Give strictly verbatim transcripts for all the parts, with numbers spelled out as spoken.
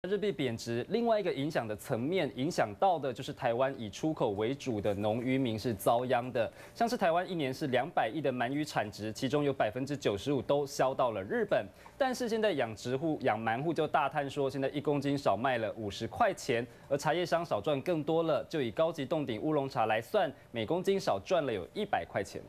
日币贬值，另外一个影响的层面，影响到的就是台湾以出口为主的农渔民是遭殃的。像是台湾一年是两百亿的鳗鱼产值，其中有百分之九十五都销到了日本。但是现在养殖户、养鳗户就大叹说，现在一公斤少卖了五十块钱，而茶叶商少赚更多了。就以高级冻顶乌龙茶来算，每公斤少赚了有一百块钱。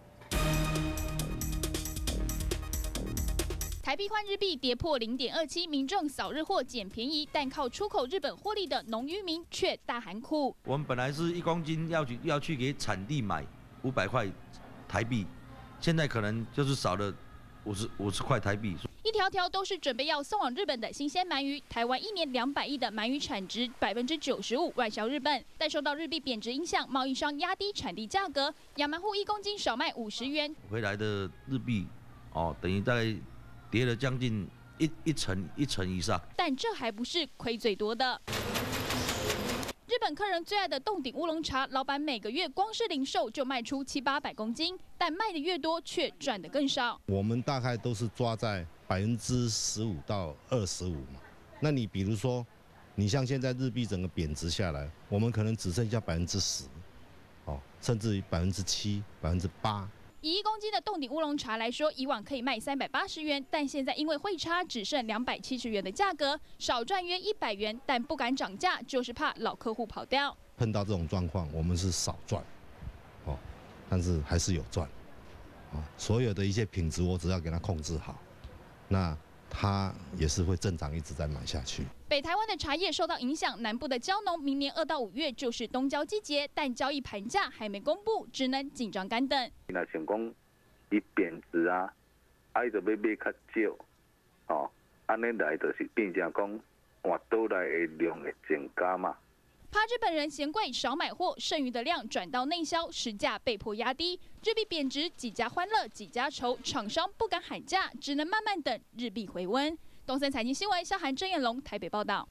台币换日币跌破零点二七，民众扫日货捡便宜，但靠出口日本获利的农渔民却大喊苦。 我们本来是一公斤要去要去给产地买五百块台币，现在可能就是少了五十五十块台币。 一条条都是准备要送往日本的新鲜鳗鱼。台湾一年两百亿的鳗鱼产值，百分之九十五外销日本，但受到日币贬值影响，贸易商压低产地价格，养鳗户一公斤少卖五十元。 回来的日币哦，等于在 跌了将近一一成一成以上， 但这还不是亏最多的。日本客人最爱的冻顶乌龙茶，老板每个月光是零售就卖出七八百公斤，但卖的越多却赚的更少。 我们大概都是抓在百分之十五到二十五嘛。那你比如说，你像现在日币整个贬值下来，我们可能只剩下百分之十，哦，甚至于百分之七、百分之八。 以一公斤的冻顶乌龙茶来说，以往可以卖三百八十元，但现在因为汇差只剩两百七十元的价格，少赚约一百元，但不敢涨价，就是怕老客户跑掉。 碰到这种状况，我们是少赚，哦，但是还是有赚，哦，所有的一些品质我只要给它控制好，那它也是会正常一直在买下去。 北台湾的茶叶受到影响，南部的蕉农明年二到五月就是冬蕉季节，但交易盘价还没公布，只能紧张干等。 那想讲伊贬值啊，啊伊就要买较少，哦，安尼来就是变成讲换倒来的量会增加嘛。 怕日本人嫌贵少买货，剩余的量转到内销，实价被迫压低。日币贬值，几家欢乐几家愁，厂商不敢喊价，只能慢慢等日币回温。东森财经新闻，萧涵、郑彦龙台北报道。